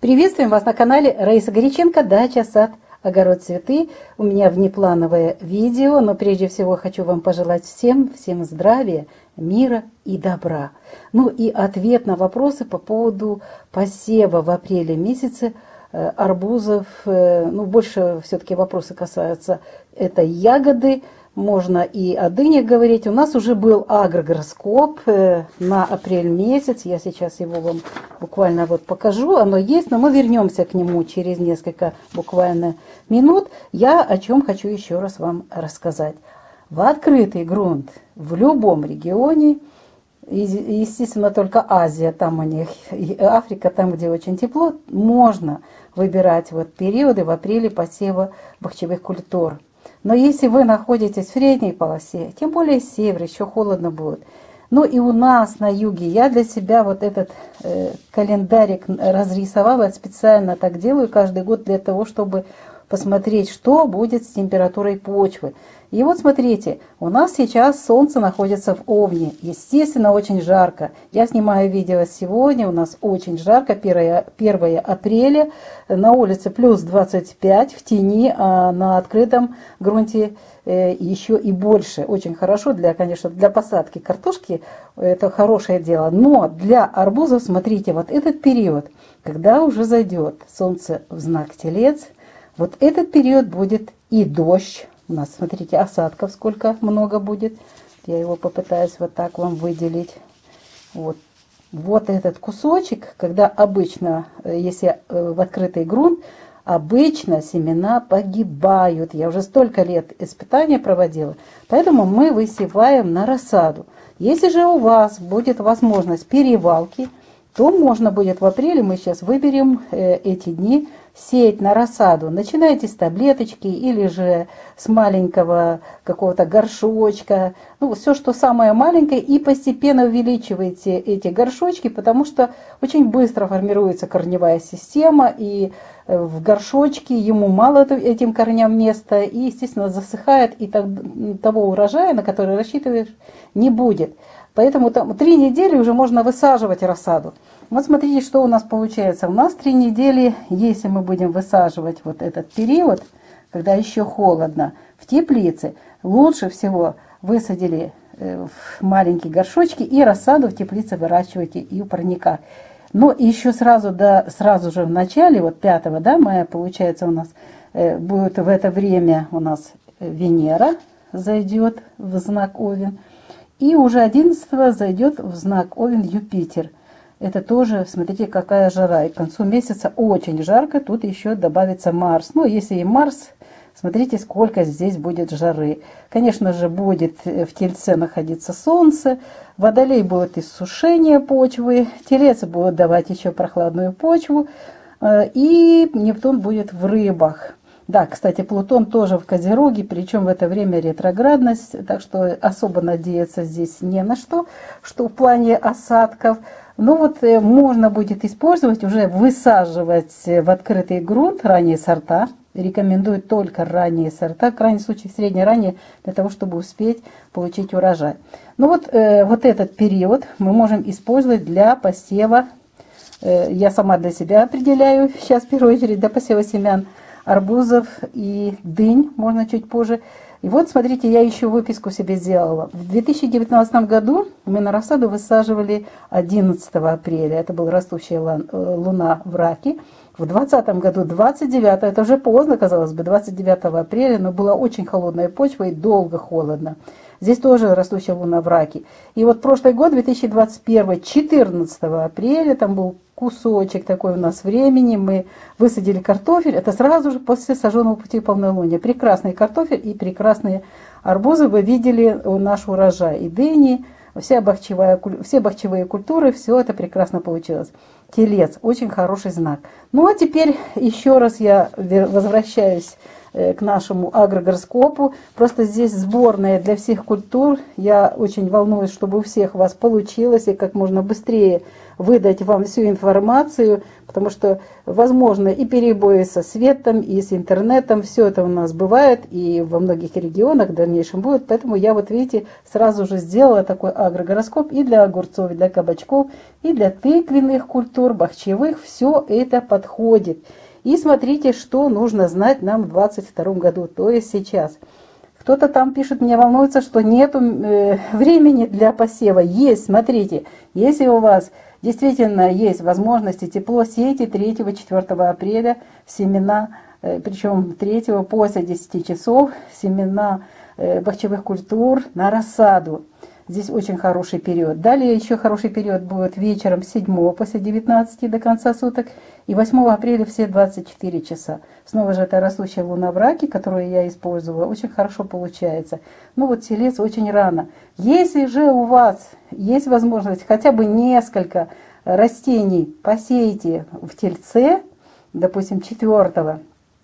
Приветствуем вас на канале Раиса Горяченко, дача, сад, огород, цветы. У меня внеплановое видео, но прежде всего хочу вам пожелать всем здравия, мира и добра. Ну и ответ на вопросы по поводу посева в апреле месяце арбузов. Ну, больше все-таки вопросы касаются этой ягоды. Можно и о дынях говорить. У нас уже был агрогороскоп на апрель месяц. Я сейчас его вам буквально вот покажу. Оно есть, но мы вернемся к нему через несколько буквально минут. Я о чем хочу еще раз вам рассказать. В открытый грунт в любом регионе, естественно, только Азия, там у них, и Африка, там, где очень тепло, можно выбирать вот периоды в апреле посева бахчевых культур. Но если вы находитесь в средней полосе, тем более север, еще холодно будет. Ну и у нас на юге я для себя вот этот календарик разрисовала, специально так делаю каждый год для того, чтобы посмотреть, что будет с температурой почвы. И вот смотрите, у нас сейчас солнце находится в Овне. Естественно, очень жарко. Я снимаю видео сегодня, у нас очень жарко, 1 апреля. На улице плюс 25 в тени, а на открытом грунте еще и больше. Очень хорошо, конечно, для посадки картошки это хорошее дело. Но для арбузов, смотрите, вот этот период, когда уже зайдет солнце в знак Телец, вот этот период будет и дождь. У нас, смотрите, осадков сколько много будет. Я его попытаюсь вот так вам выделить. Вот этот кусочек, когда обычно, если в открытый грунт, обычно семена погибают. Я уже столько лет испытания проводила. Поэтому мы высеваем на рассаду. Если же у вас будет возможность перевалки, то можно будет в апреле, мы сейчас выберем эти дни, сеять на рассаду. Начинайте с таблеточки или же с маленького какого-то горшочка. Ну, все, что самое маленькое. И постепенно увеличивайте эти горшочки, потому что очень быстро формируется корневая система. И в горшочке ему мало этим корням места. И, естественно, засыхает. И того урожая, на который рассчитываешь, не будет. Поэтому там 3 недели уже можно высаживать рассаду. Вот смотрите, что у нас получается. У нас 3 недели, если мы будем высаживать вот этот период, когда еще холодно, в теплице, лучше всего высадили в маленькие горшочки и рассаду в теплице выращивайте и у парника. Но еще сразу же в начале, вот 5 мая, получается, у нас будет в это время у нас Венера зайдет в знак Овен. И уже 11-го зайдет в знак Овен Юпитер. Это тоже, смотрите, какая жара. И к концу месяца очень жарко. Тут еще добавится Марс. Ну, если и Марс, смотрите, сколько здесь будет жары. Конечно же, будет в Тельце находиться Солнце. Водолей будет иссушение почвы. Телец будет давать еще прохладную почву. И Нептун будет в Рыбах. Да, кстати, Плутон тоже в Козероге, причем в это время ретроградность, так что особо надеяться здесь не на что в плане осадков. Но вот можно будет использовать, уже высаживать в открытый грунт ранние сорта. Рекомендую только ранние сорта, в крайнем случае средне-ранние, для того, чтобы успеть получить урожай. Ну вот этот период мы можем использовать для посева. Я сама для себя определяю, сейчас в первую очередь для посева семян арбузов и дынь, можно чуть позже. И вот, смотрите, я еще выписку себе сделала. В 2019 году мы на рассаду высаживали 11 апреля. Это была растущая луна в Раке. В 2020 году 29, это уже поздно, казалось бы, 29 апреля, но была очень холодная почва и долго холодно. Здесь тоже растущая луна в Раке. И вот прошлый год, 2021, 14 апреля, там был кусочек такой у нас времени, мы высадили картофель, это сразу же после сожженного пути полнолуния. Прекрасный картофель и прекрасные арбузы, вы видели наш урожай. И дыни, все бахчевые культуры, все это прекрасно получилось. Телец, очень хороший знак. Ну а теперь еще раз я возвращаюсь к нашему агрогороскопу. Просто здесь сборная для всех культур. Я очень волнуюсь, чтобы у всех у вас получилось и как можно быстрее выдать вам всю информацию, потому что, возможно, и перебои со светом, и с интернетом, все это у нас бывает, и во многих регионах в дальнейшем будет, поэтому я вот, видите, сразу же сделала такой агрогороскоп и для огурцов, и для кабачков, и для тыквенных культур, бахчевых, все это подходит. И смотрите, что нужно знать нам в 2022 году, то есть сейчас. Кто-то там пишет, меня волнуется, что нет времени для посева. Есть, смотрите, если у вас действительно есть возможности тепло, сейте 3-4 апреля семена, причем 3 после 10 часов, семена бахчевых культур на рассаду. Здесь очень хороший период. Далее еще хороший период будет вечером 7 после 19 до конца суток и 8 апреля все 24 часа. Снова же это растущая луна в раке, которую я использовала, очень хорошо получается. Ну вот телец очень рано. Если же у вас есть возможность хотя бы несколько растений посеять в тельце, допустим, 4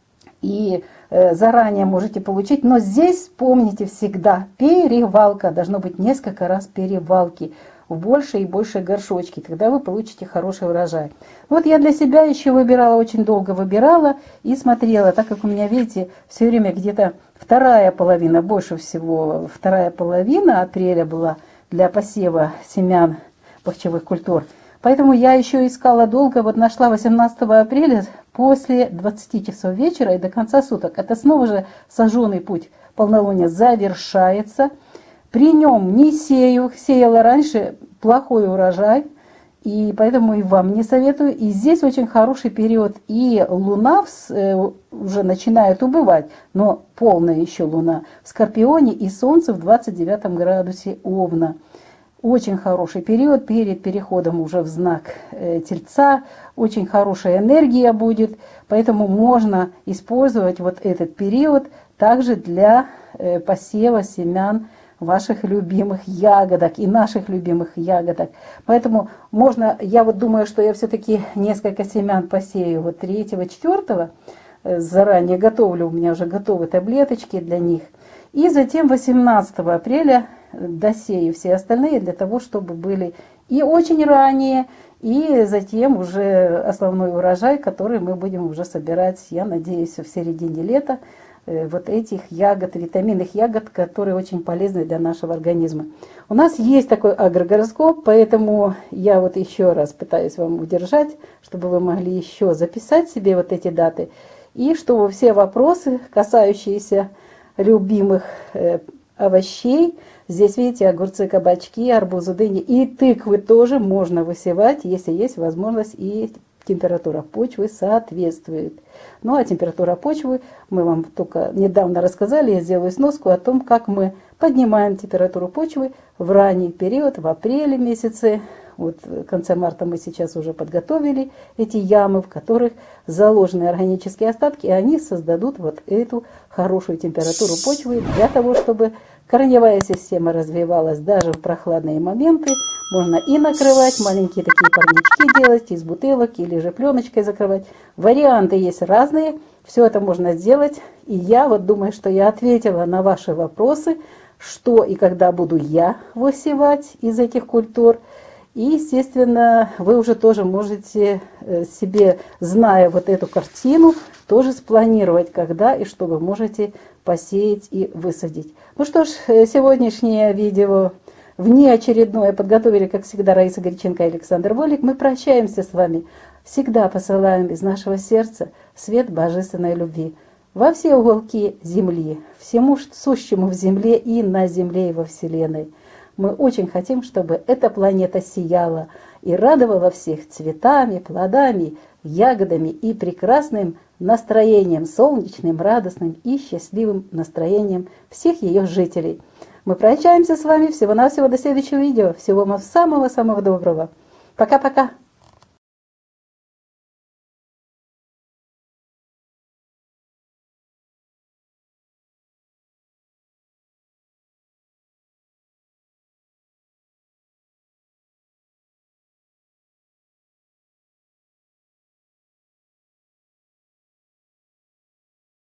и заранее можете получить, но здесь помните всегда, перевалка, должно быть несколько раз перевалки в больше и больше горшочки, тогда вы получите хороший урожай. Вот я для себя еще выбирала, очень долго выбирала и смотрела, так как у меня, видите, все время где-то вторая половина, больше всего вторая половина апреля была для посева семян бахчевых культур. Поэтому я еще искала долго, вот нашла 18 апреля после 20 часов вечера и до конца суток. Это снова же сожженный путь полнолуния завершается. При нем не сею, сеяла раньше плохой урожай, и поэтому и вам не советую. И здесь очень хороший период, и луна уже начинает убывать, но полная еще луна в Скорпионе и солнце в 29 градусе Овна. Очень хороший период перед переходом уже в знак Тельца, очень хорошая энергия будет, поэтому можно использовать вот этот период также для посева семян ваших любимых ягодок и наших любимых ягодок. Поэтому можно, я вот думаю, что я все-таки несколько семян посею вот 3-4, заранее готовлю, у меня уже готовы таблеточки для них. И затем 18 апреля досею все остальные для того, чтобы были и очень ранее, и затем уже основной урожай, который мы будем уже собирать, я надеюсь, в середине лета, вот этих ягод, витаминных ягод, которые очень полезны для нашего организма. У нас есть такой агрогороскоп, поэтому я вот еще раз пытаюсь вам удержать, чтобы вы могли еще записать себе вот эти даты, и чтобы все вопросы, касающиеся любимых овощей, здесь, видите, огурцы, кабачки, арбузы, дыни и тыквы тоже можно высевать, если есть возможность и температура почвы соответствует. Ну а температура почвы, мы вам только недавно рассказали, я сделаю сноску о том, как мы поднимаем температуру почвы в ранний период, в апреле месяце. Вот в конце марта мы сейчас уже подготовили эти ямы, в которых заложены органические остатки, и они создадут вот эту хорошую температуру почвы для того, чтобы корневая система развивалась даже в прохладные моменты. Можно и накрывать, маленькие такие парнички делать, из бутылок или же пленочкой закрывать. Варианты есть разные, все это можно сделать. И я вот думаю, что я ответила на ваши вопросы, что и когда буду я высевать из этих культур. И, естественно, вы уже тоже можете себе, зная вот эту картину, тоже спланировать, когда и что вы можете посеять и высадить. Ну что ж, сегодняшнее видео внеочередное подготовили, как всегда, Раиса Горяченко и Александр Волик. Мы прощаемся с вами. Всегда посылаем из нашего сердца свет божественной любви во все уголки земли, всему сущему в земле и на земле и во вселенной. Мы очень хотим, чтобы эта планета сияла и радовала всех цветами, плодами, ягодами и прекрасным настроением, солнечным, радостным и счастливым настроением всех ее жителей. Мы прощаемся с вами. Всего-навсего до следующего видео. Всего вам самого-самого доброго. Пока-пока.